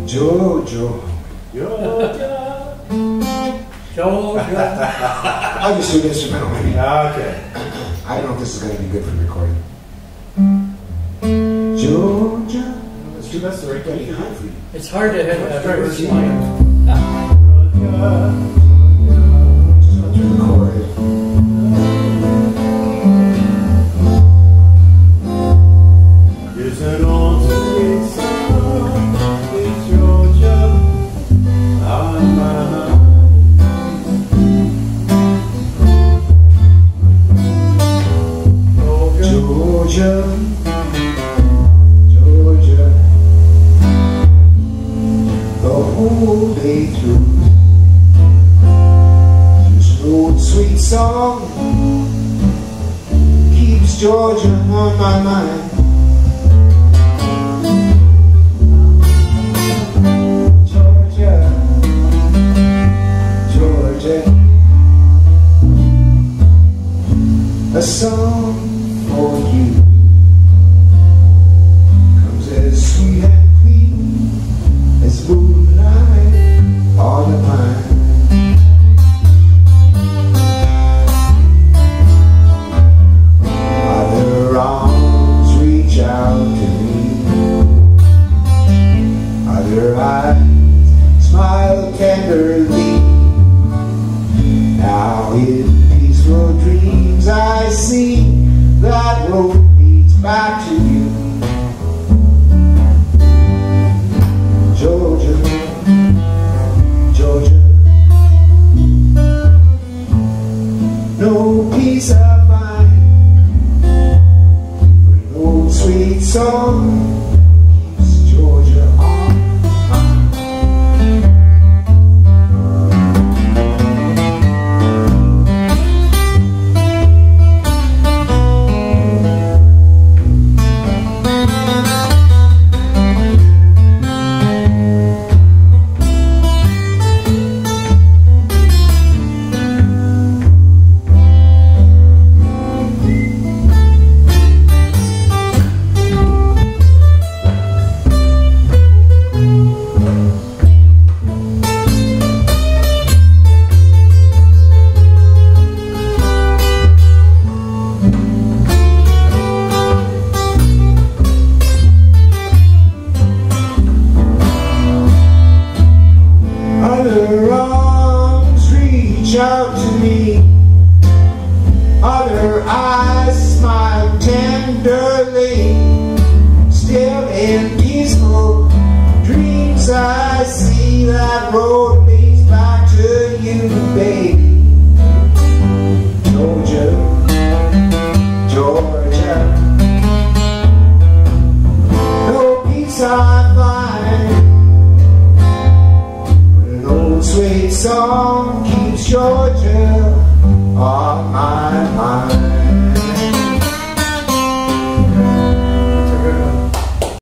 Georgia. I'll just do the instrumental maybe. Okay. I don't know if this is going to be good for the recording. Georgia. That's the right key. It's hard to hit that first line. Just want to record it. There's an old sweet song in Georgia on my mind. Georgia. The whole day through, this old sweet song keeps Georgia on my mind. Georgia, Georgia, a song for you comes as sweet and clean as moonlight on the pine. Other arms reach out to me, other eyes smile tenderly. Now in peaceful dreams I see that road leads back to you. Georgia, Georgia, no peace I find, but an old sweet song keeps Georgia on out to me, other eyes smile tenderly. Still in peaceful dreams I see that road leads back to you, baby. Georgia, Georgia, no peace I find, but an old sweet song keeps Georgia on my mind.